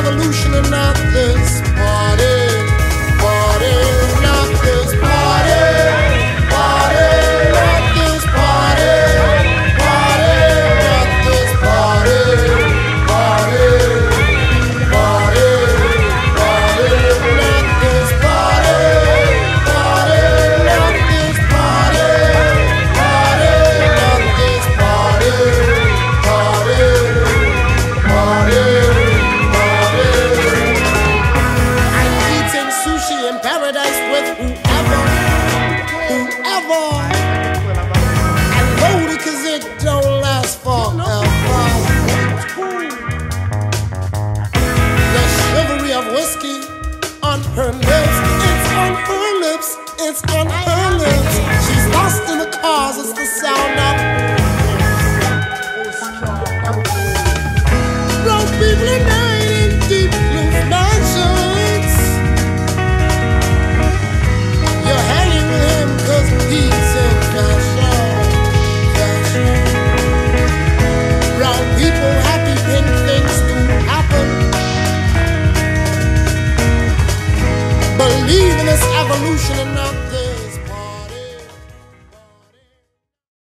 evolution and not this party. Party, not this party. Party, not this party. Party, not this party. Party, party, party, not this party. Party, not this party. Party, not this party. Party, party, party. I'm eating sushi in paradise with whoever. And loaded 'cause it don't last forever. The chivalry of whiskey on her lips. It's on her lips. It's on her lips. She's lost in the cars. It's the sound of broke people at night in deep blue mansions. You're hanging with him 'cause he's in fashion. Fashion. Brown people happy when things do happen. Believe in this evolution and not